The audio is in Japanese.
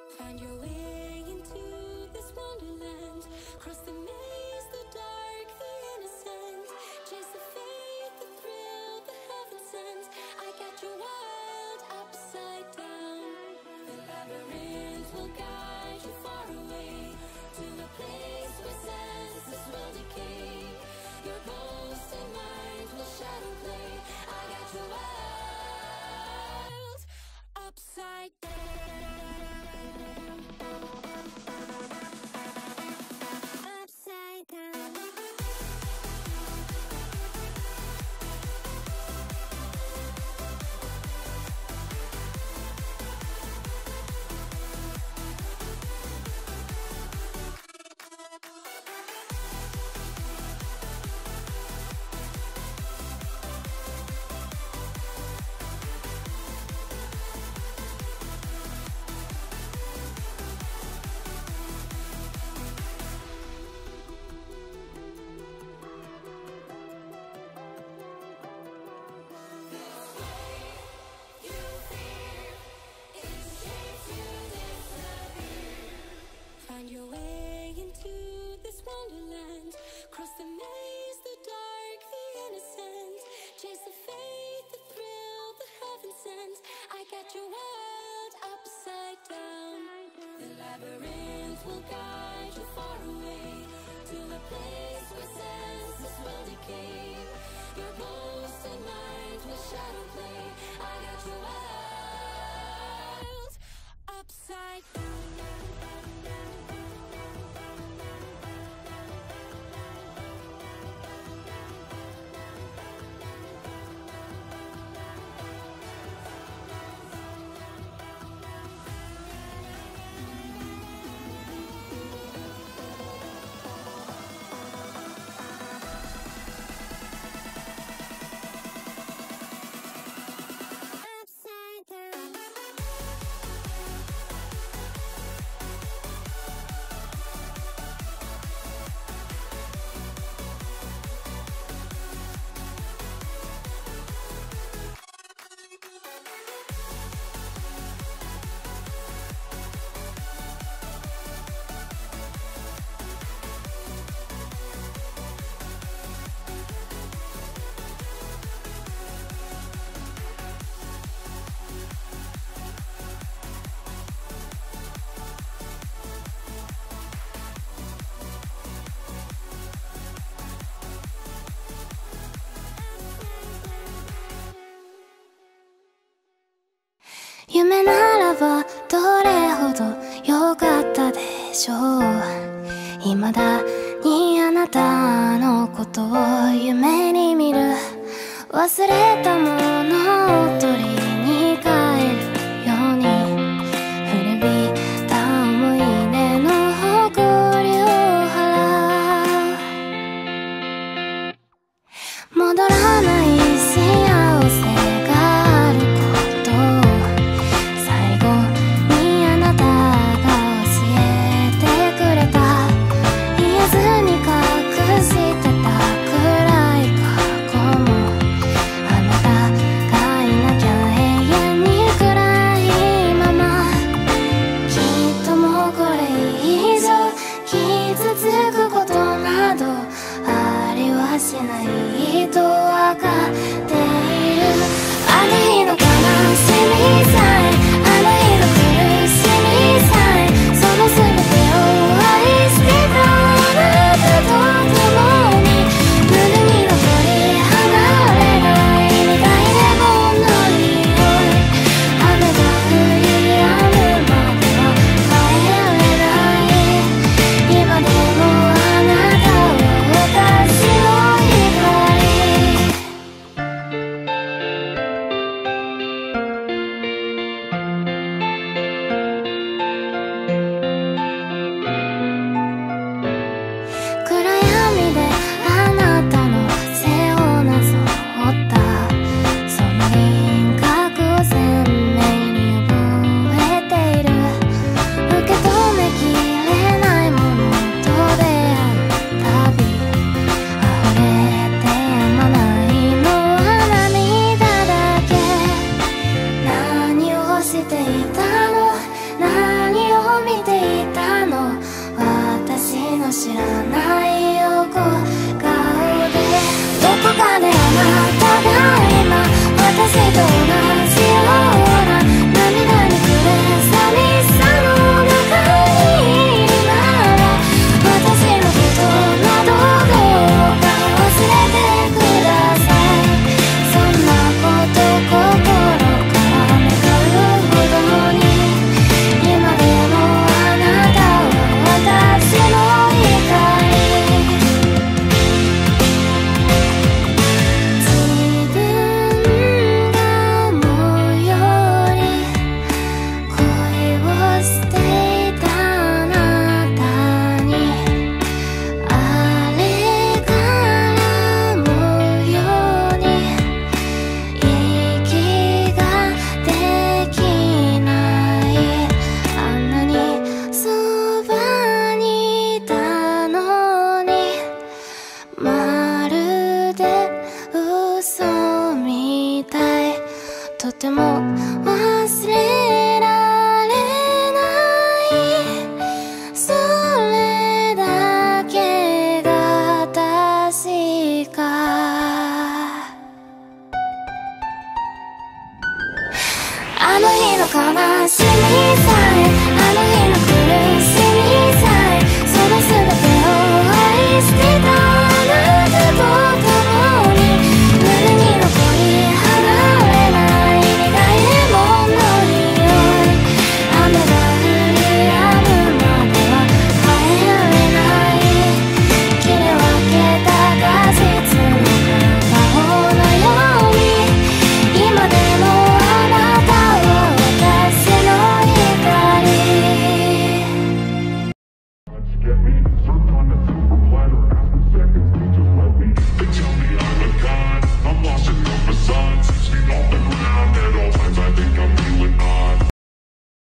Find your way into this wonderland. Cross the maze, the dark, the innocent. Chase the faith, the thrill, the heaven sent. I got your world upside down. The labyrinth will guide you far away to a place where senses will decay. Your ghost and mind will shadow play. I got your world upside down. Upside down. Find your way into this wonderland. Cross the maze, the dark, the innocent. Chase the faith, the thrill, the heaven sent. I got your world upside down. The labyrinth will guide you far away to a place where senses will decay. Your ghost and mind will shadow play. I got your world upside down. 夢ならばどれほど良かったでしょう。未だにあなたのことを夢に見る。忘れたものを取りに帰るように古びた思い出の誇りを払う。戻らない幸せがあること最後にあなたが教えてくれた。言えずに隠してた暗い過去もあなたとても忘れられない、それだけが確か。あの日の悲しみさえ